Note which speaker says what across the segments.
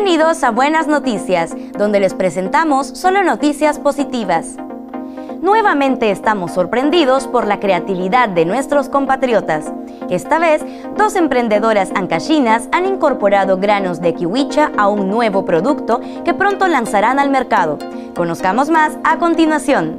Speaker 1: Bienvenidos a Buenas Noticias, donde les presentamos solo noticias positivas. Nuevamente estamos sorprendidos por la creatividad de nuestros compatriotas. Esta vez, 2 emprendedoras ancachinas han incorporado granos de kiwicha a un nuevo producto que pronto lanzarán al mercado. Conozcamos más a continuación.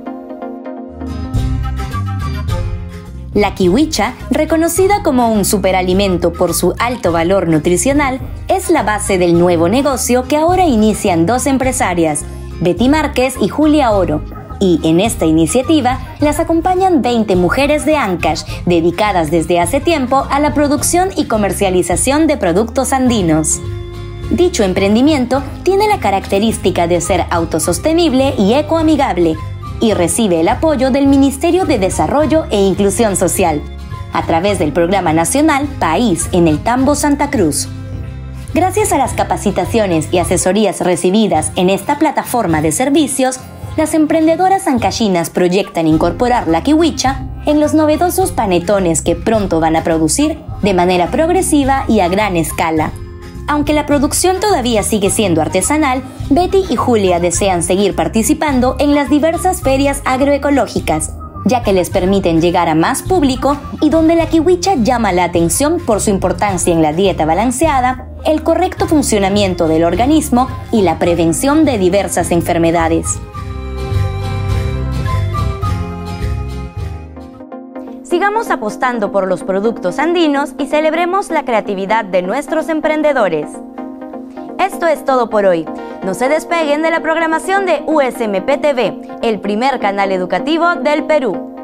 Speaker 1: La kiwicha, reconocida como un superalimento por su alto valor nutricional, es la base del nuevo negocio que ahora inician 2 empresarias, Betty Márquez y Julia Oro. Y en esta iniciativa las acompañan 20 mujeres de Ancash, dedicadas desde hace tiempo a la producción y comercialización de productos andinos. Dicho emprendimiento tiene la característica de ser autosostenible y ecoamigable, y recibe el apoyo del Ministerio de Desarrollo e Inclusión Social, a través del Programa Nacional País en el Tambo Santa Cruz. Gracias a las capacitaciones y asesorías recibidas en esta plataforma de servicios, las emprendedoras ancachinas proyectan incorporar la kiwicha en los novedosos panetones que pronto van a producir de manera progresiva y a gran escala. Aunque la producción todavía sigue siendo artesanal, Betty y Julia desean seguir participando en las diversas ferias agroecológicas, ya que les permiten llegar a más público y donde la kiwicha llama la atención por su importancia en la dieta balanceada, el correcto funcionamiento del organismo y la prevención de diversas enfermedades. Sigamos apostando por los productos andinos y celebremos la creatividad de nuestros emprendedores. Esto es todo por hoy. No se despeguen de la programación de USMP TV, el primer canal educativo del Perú.